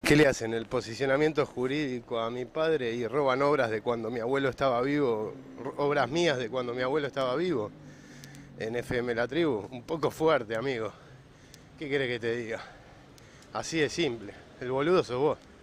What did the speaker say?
¿Qué le hacen? El posicionamiento jurídico a mi padre y roban obras de cuando mi abuelo estaba vivo, obras mías de cuando mi abuelo estaba vivo, en FM La Tribu. Un poco fuerte, amigo. ¿Qué querés que te diga? Así de simple. El boludo sos vos.